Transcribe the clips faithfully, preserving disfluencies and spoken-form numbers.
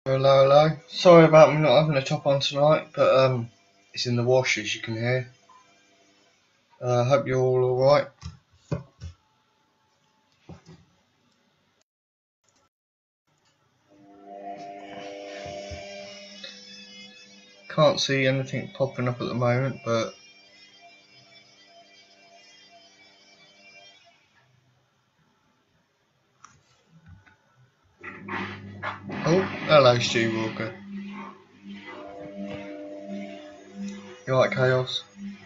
Hello, hello. Sorry about me not having a top on tonight, but um, it's in the wash as you can hear. I uh, hope you're all alright. Can't see anything popping up at the moment, but oh, hello, Stu Walker. You like chaos?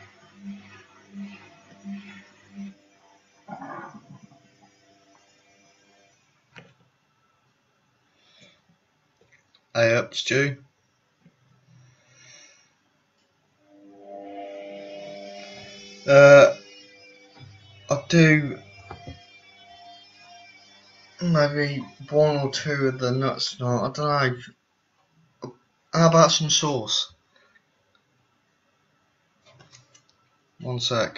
Hey up, Stu. Uh, I'll do maybe one or two of the nuts tonight. I don't know. How about some sauce? One sec.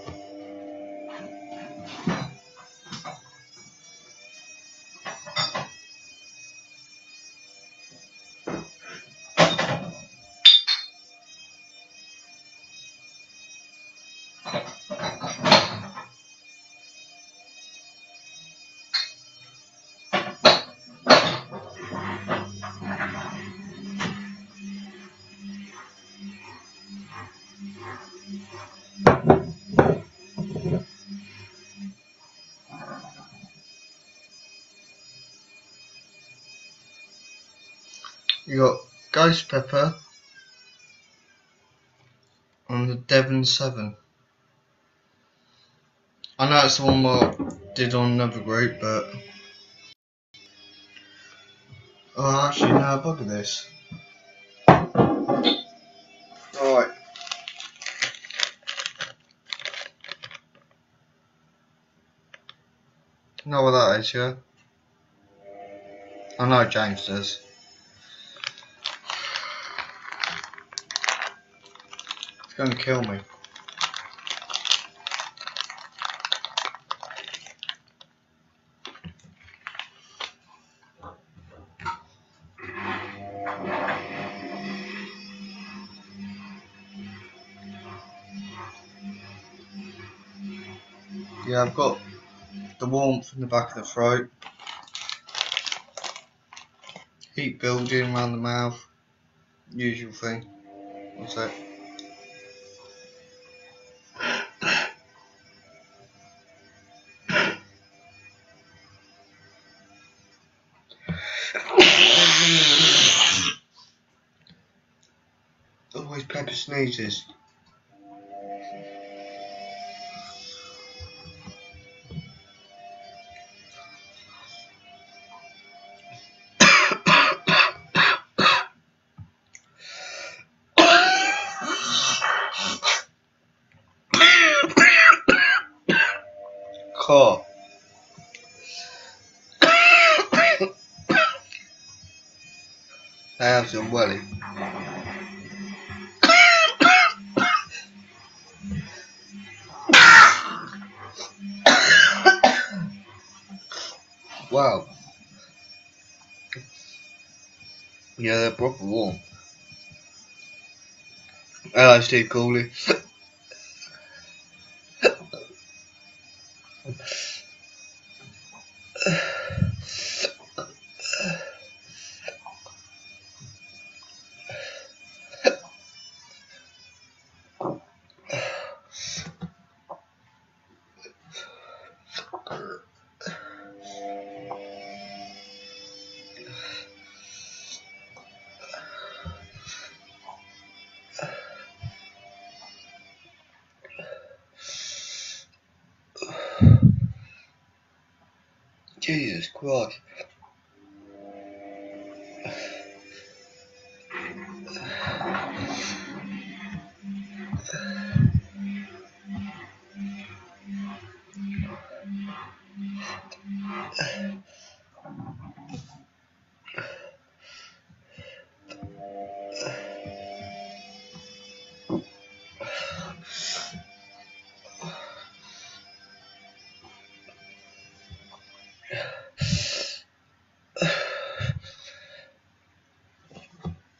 You got ghost pepper and the Devon seven. I know it's the one I did on another group, but oh, actually, no, bugger this. Right. Know what that is, yeah? I know James does. It's going to kill me. Yeah, I've got the warmth in the back of the throat, heat building around the mouth, usual thing. What's that? Always Pepper sneezes. Car. How's your welly? Wow. Yeah, they're proper warm. Hello, Steve Cooley. Jesus Christ.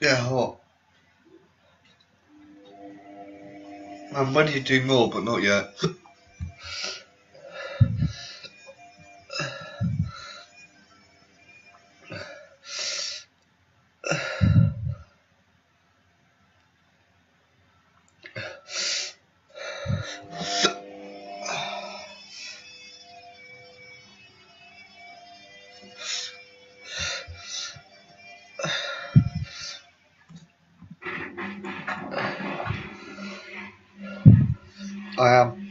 Yeah, what? I'm ready to do more, but not yet. I am.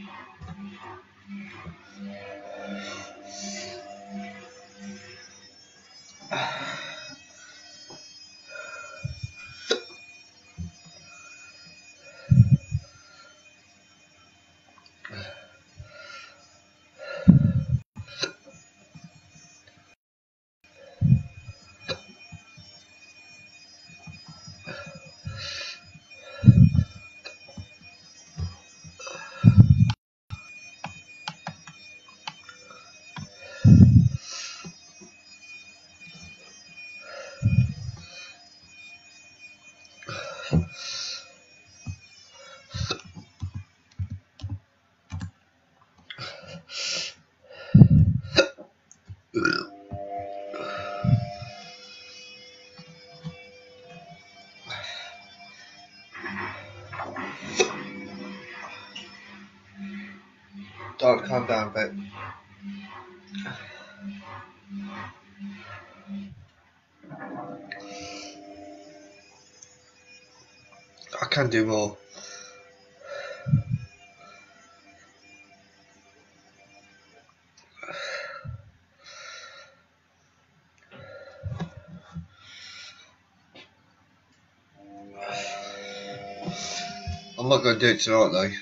Don't calm down a bit. I can do more. I'm not going to do it tonight though.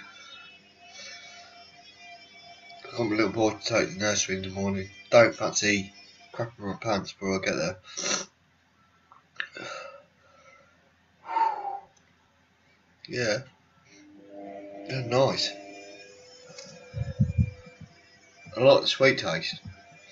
I've got my little boy to take to the nursery in the morning. Don't fancy crapping my pants before I get there. Yeah. They're nice. I like the sweet taste.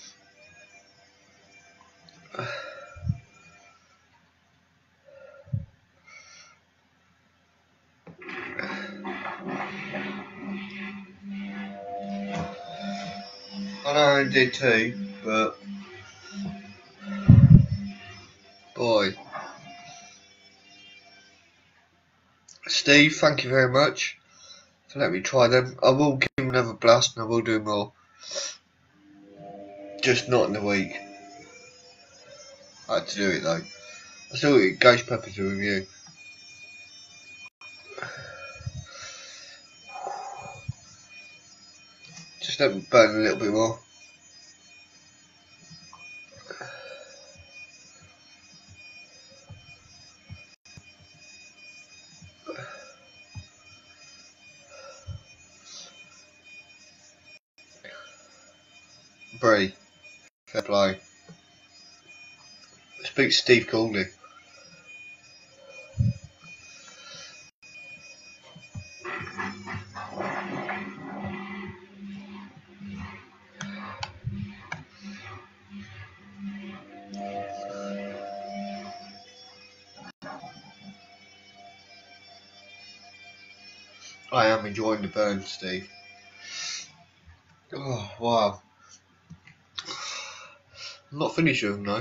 I know I did too, but boy. Steve, thank you very much for letting me try them. I will give them another blast and I will do more. Just not in the week. I had to do it though. I still eat ghost pepper to review. Just let me burn a little bit more. Brie, fair play. Speak to Steve Cooley. I am enjoying the burn, Steve. Oh, wow. I'm not finished with them though.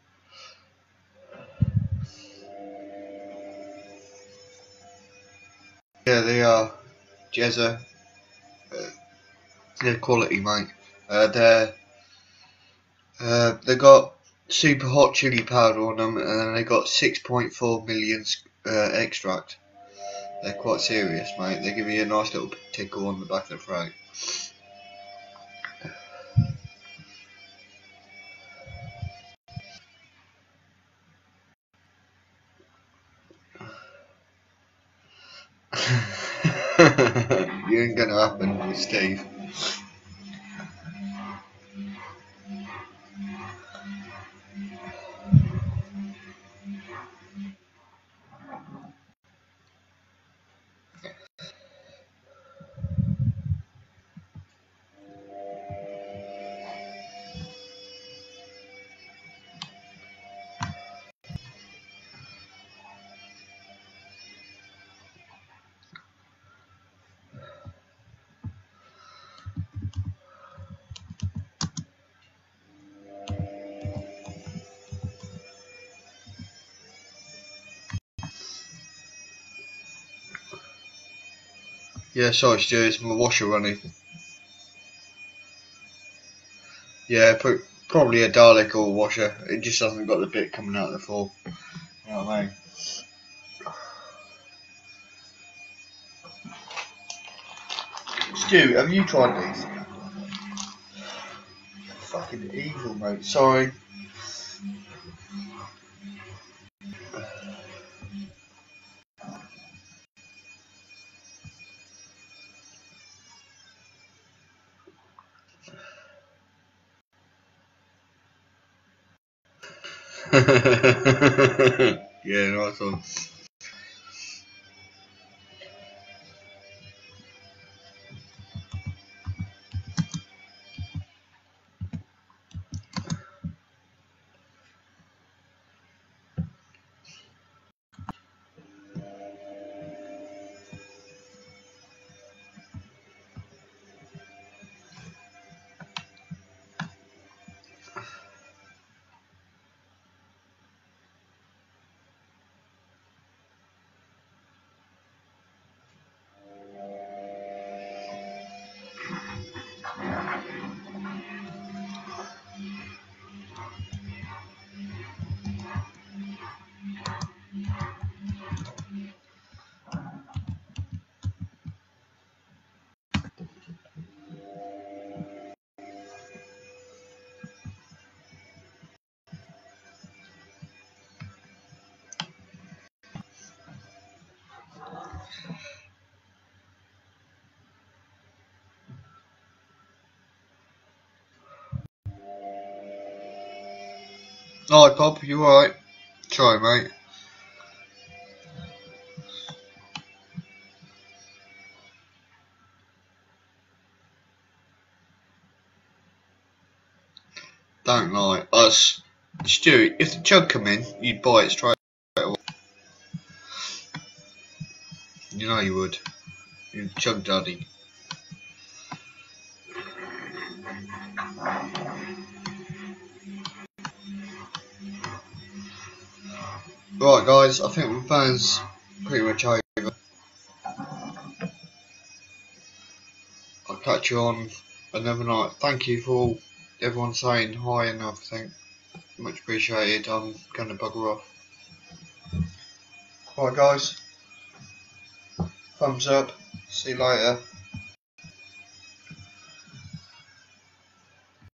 Yeah, they are. Jezza. Uh, they're quality, mate. Uh, they're, uh, they got super hot chili powder on them and then they got six point four million uh, extract. They're quite serious, mate. They give you a nice little tickle on the back of the throat. You ain't gonna happen with Steve. Yeah, sorry Stu, it's my washer running. Yeah, put, probably a Dalek or a washer. It just hasn't got the bit coming out of the floor. You know what I mean? Stu, have you tried these? Fucking evil, mate. Sorry. Yeah, nice one. Alright, Bob, you alright? Sorry, mate. Don't lie. Us, Stu, if the chug come in, you'd buy it straight away. You know you would. You're chug daddy. Right, guys, I think my plan's pretty much over. I'll catch you on another night. Thank you for all, everyone saying hi and everything. Much appreciated. I'm going to bugger off. Right, guys. Thumbs up. See you later.